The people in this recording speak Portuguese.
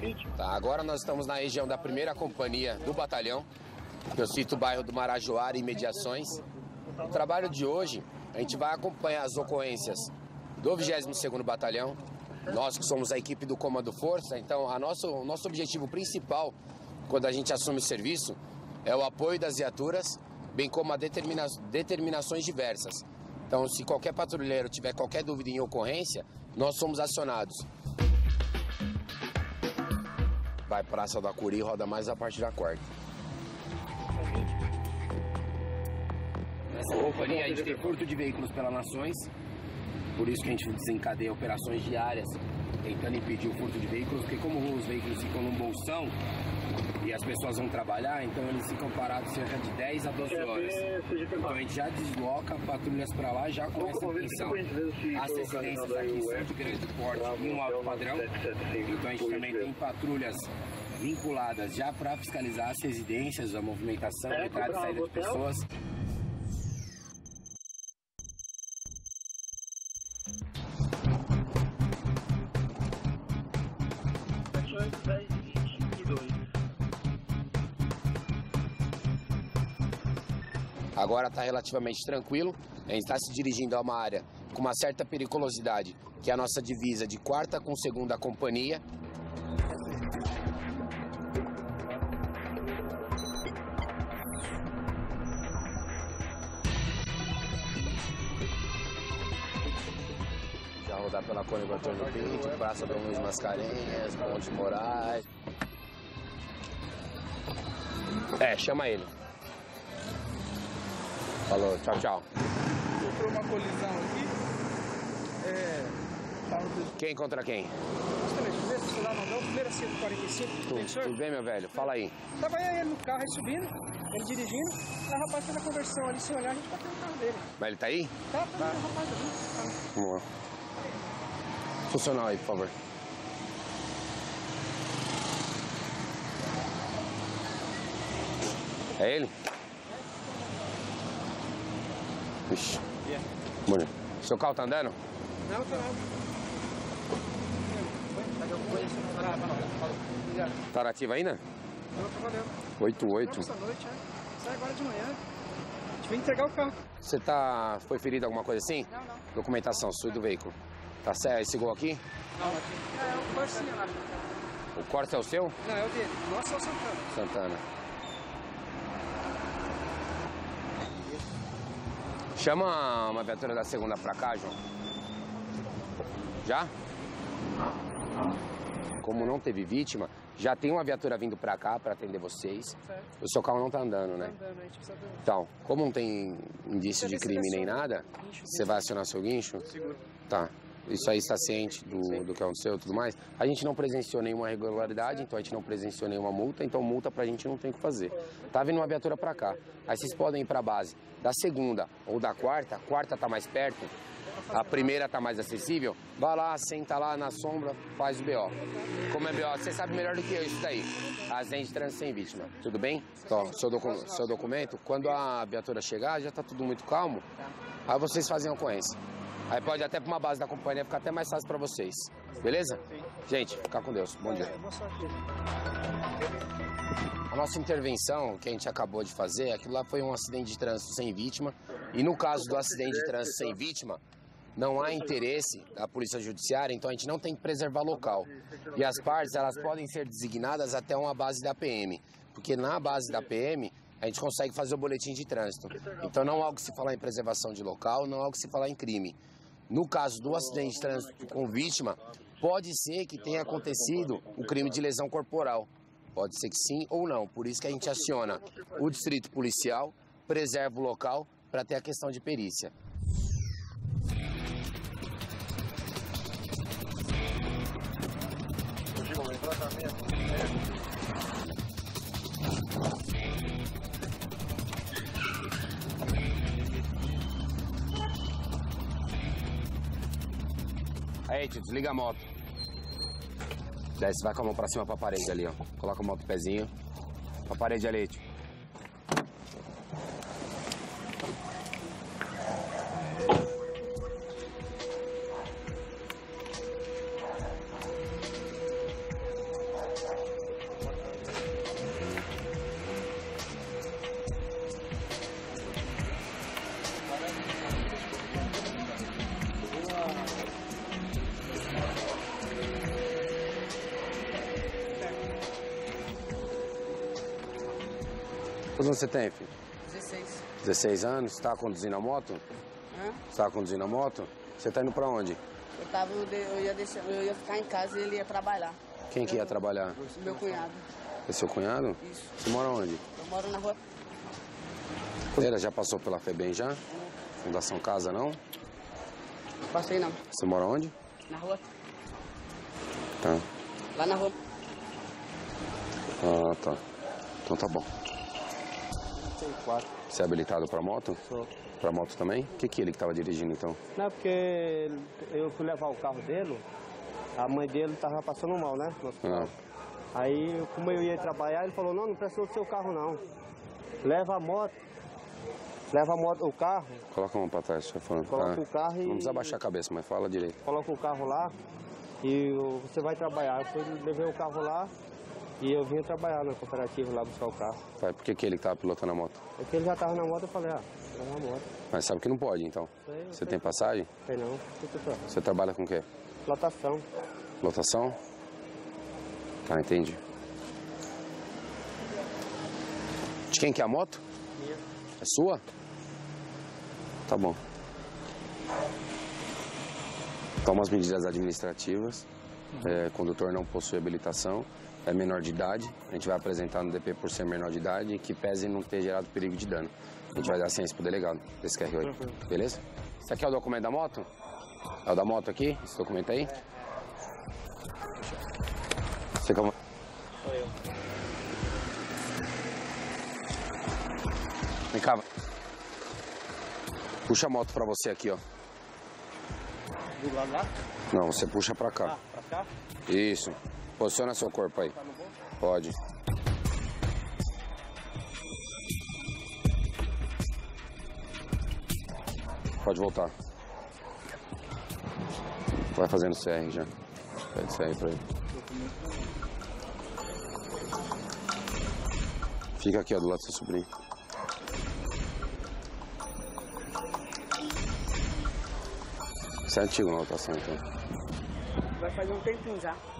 Tá, agora nós estamos na região da primeira companhia do batalhão. Eu cito o bairro do Marajoara e imediações. O trabalho de hoje, a gente vai acompanhar as ocorrências do 22º Batalhão. Nós que somos a equipe do Comando Força, então o nosso objetivo principal, quando a gente assume o serviço, é o apoio das viaturas, bem como a determinações diversas. Então, se qualquer patrulheiro tiver qualquer dúvida em ocorrência, nós somos acionados. Vai Praça do Acuri e roda mais a parte da quarta. Nessa companhia a gente tem furto de veículos pelas nações, por isso que a gente desencadeia operações diárias tentando impedir o furto de veículos, porque como os veículos ficam num bolsão e as pessoas vão trabalhar, então eles ficam parados cerca de 10 a 12 horas. Então a gente já desloca patrulhas para lá já com essa intenção. As residências aqui são de grande porte e um alto padrão, então a gente também tem patrulhas vinculadas já para fiscalizar as residências, a movimentação, a entrada e saída de pessoas. Agora está relativamente tranquilo, a gente está se dirigindo a uma área com uma certa periculosidade, que é a nossa divisa de 4ª com 2ª companhia. Já rodar pela Cônigo Antônio Pinto, Praça Dom Luiz Mascarenhas, Monte Moraes. Chama ele. Falou, tchau, tchau. Sofreu uma colisão aqui. Quem contra quem? Primeira 145. Tudo bem, meu velho? Fala aí. Tava ele no carro, aí subindo, ele dirigindo. Aí o rapaz fez a conversão ali, sem olhar, a gente bateu no carro dele. Mas ele tá aí? Tá, o rapaz ali. Vamos lá. Funcional aí, por favor. É ele? Ixi. Bonito. Seu carro tá andando? Não, tá não. Tá nativo ainda? Não, tá valendo. 88. Essa noite, sai agora de manhã. A gente vem entregar o carro. Você foi ferido alguma coisa assim? Não. Documentação sua do veículo. Tá certo? Esse gol aqui? Não, aqui. É o Corsinha lá. O Corsa é o seu? Não, é o dele. Nossa, é o Santana. Santana. Chama uma viatura da 2ª pra cá, João. Já? Como não teve vítima, já tem uma viatura vindo pra cá pra atender vocês. Certo. O seu carro não tá andando, né? Tá andando, a gente precisa do... Então, como não tem indício de crime nem nada, você vai acionar seu guincho? Seguro. Tá. Isso aí está ciente do que aconteceu e tudo mais. A gente não presenciou nenhuma irregularidade, então a gente não presenciou nenhuma multa, então multa pra gente não tem o que fazer. Tá vindo uma viatura pra cá. Aí vocês podem ir pra base da 2ª ou da 4ª, a 4ª tá mais perto, a 1ª tá mais acessível, vai lá, senta lá na sombra, faz o BO. Como é BO, você sabe melhor do que eu isso daí. Acidente de trânsito sem vítima, tudo bem? Então, seu documento, quando a viatura chegar, já tá tudo muito calmo, aí vocês fazem a ocorrência. Aí pode até para uma base da companhia ficar até mais fácil para vocês. Beleza? Gente, ficar com Deus. Bom dia. Boa sorte. A nossa intervenção que a gente acabou de fazer, aquilo lá foi um acidente de trânsito sem vítima. E no caso do acidente de trânsito sem vítima, não há interesse da Polícia Judiciária, então a gente não tem que preservar local. E as partes, elas podem ser designadas até uma base da PM. Porque na base da PM, a gente consegue fazer o boletim de trânsito. Então não há algo que se falar em preservação de local, não há algo que se falar em crime. No caso do acidente de trânsito com vítima, pode ser que tenha acontecido o crime de lesão corporal. Pode ser que sim ou não. Por isso que a gente aciona o distrito policial, preserva o local para ter a questão de perícia. Aí, tio, desliga a moto. Desce, vai com a mão pra cima pra parede ali, ó. Coloca a moto no pezinho. Pra parede ali, tio. Quantos anos você tem, filho? 16. 16 anos? Você tá conduzindo a moto? Hã? Você tá conduzindo a moto? Você tá indo pra onde? Eu ia ficar em casa e ele ia trabalhar. Quem que ia trabalhar? Meu cunhado. É seu cunhado? Isso. Você mora onde? Eu moro na rua. Ele já passou pela FEBEM já? Fundação Casa, não? Passei não. Você mora onde? Na rua. Tá. Lá na rua. Ah, tá. Então tá bom. Tem 4. Você é habilitado pra moto? Sou. Pra moto também? O que ele que tava dirigindo, então? Não, porque eu fui levar o carro dele, a mãe dele tava passando mal, né? No hospital. Aí, como eu ia trabalhar, ele falou, não precisa do seu carro, não. Leva a moto, o carro, Coloca a mão pra trás, você falando. coloca o carro e... Não precisa baixar a cabeça, mas fala direito. Coloca o carro lá e você vai trabalhar. Eu fui, levei o carro lá e eu vim trabalhar na cooperativa lá buscar o carro. Vai, por que ele que tava pilotando a moto? Porque ele já tava na moto, eu falei, leva a moto. Mas sabe que não pode, então. Sei, Você tem passagem? Sei não, Você trabalha com o quê? lotação. Lotação? Tá, entendi. De quem que é a moto? Minha. É sua? Tá bom. Toma as medidas administrativas. Condutor não possui habilitação. É menor de idade. A gente vai apresentar no DP por ser menor de idade, que pese não ter gerado perigo de dano. A gente vai dar ciência pro delegado desse QR aí. Beleza? Esse aqui é o documento da moto? É o da moto aqui? Esse documento aí? Você como... Sou eu. Vem cá. Puxa a moto pra você aqui, ó. Do lado lá? Não, você puxa pra cá. Pra cá? Isso. Posiciona seu corpo aí. Tá no bolso? Pode. Pode voltar. Vai fazendo CR já. Pede CR pra ele. Fica aqui, ó, do lado do seu sobrinho. Você é antigo na lotação, então. Vai fazer um tempinho já.